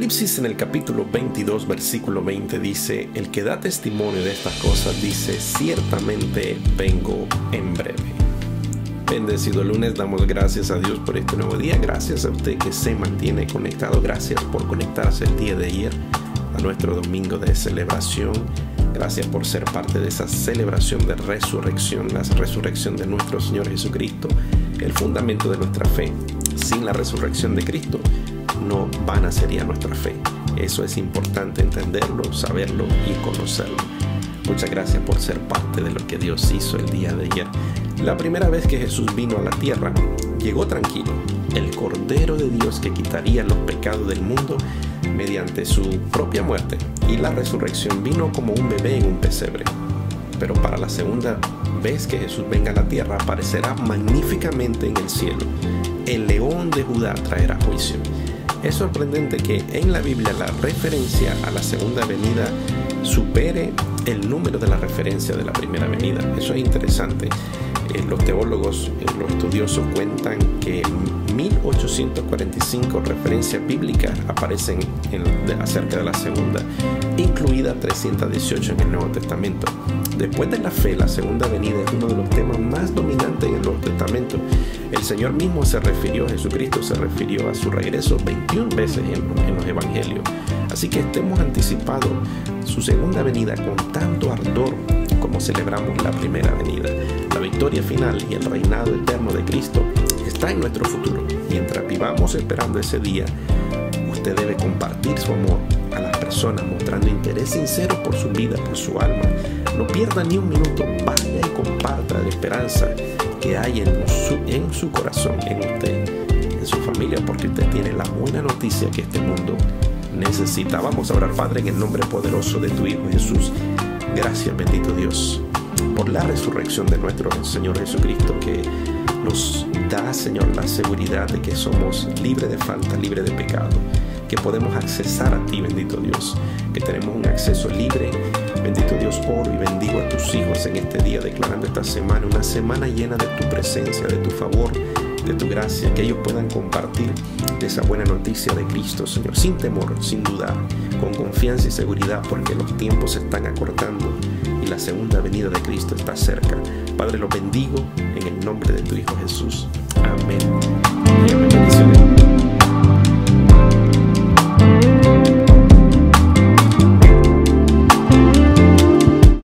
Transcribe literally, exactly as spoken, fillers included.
Apocalipsis en el capítulo veintidós, versículo veinte dice: el que da testimonio de estas cosas dice: ciertamente vengo en breve. Bendecido lunes, damos gracias a Dios por este nuevo día. Gracias a usted que se mantiene conectado. Gracias por conectarse el día de ayer a nuestro domingo de celebración. Gracias por ser parte de esa celebración de resurrección, la resurrección de nuestro Señor Jesucristo, el fundamento de nuestra fe. Sin la resurrección de Cristo, no vana sería nuestra fe. Eso es importante entenderlo, saberlo y conocerlo. Muchas gracias por ser parte de lo que Dios hizo el día de ayer. La primera vez que Jesús vino a la tierra, llegó tranquilo, el Cordero de Dios que quitaría los pecados del mundo mediante su propia muerte, y la resurrección vino como un bebé en un pesebre. Pero para la segunda vez que Jesús venga a la tierra, aparecerá magníficamente en el cielo. El león de Judá traerá juicio. Es sorprendente que en la Biblia la referencia a la segunda venida supere el número de la referencia de la primera venida. Eso es interesante. Eh, los teólogos, eh, los estudiosos cuentan que mil ochocientas cuarenta y cinco referencias bíblicas aparecen en, de, acerca de la segunda, incluida trescientas dieciocho en el Nuevo Testamento. Después de la fe, la segunda venida es uno de los temas más dominantes en el Nuevo Testamento. El Señor mismo se refirió, Jesucristo se refirió a su regreso veintiuna veces en, en los evangelios. Así que estemos anticipados su segunda venida con tanto ardor como celebramos la primera venida. La victoria final y el reinado eterno de Cristo está en nuestro futuro. Mientras vivamos esperando ese día, usted debe compartir su amor a las personas, mostrando interés sincero por su vida, por su alma. No pierda ni un minuto, vaya y comparta la esperanza que hay en su, en su corazón, en usted, en su familia, porque usted tiene la buena noticia que este mundo necesita. Vamos a orar. Padre, en el nombre poderoso de tu Hijo Jesús, gracias, bendito Dios, por la resurrección de nuestro Señor Jesucristo, que nos da, Señor, la seguridad de que somos libres de falta, libres de pecado, que podemos accesar a ti, bendito Dios, que tenemos un acceso libre. Bendito Dios, oro y bendigo a tus hijos en este día, declarando esta semana una semana llena de tu presencia, de tu favor, de tu gracia, que ellos puedan compartir de esa buena noticia de Cristo, Señor, sin temor, sin dudar, con confianza y seguridad, porque los tiempos se están acortando y la segunda venida de Cristo está cerca. Padre, los bendigo en el nombre de tu Hijo Jesús. Amén. Y amén. Bendiciones.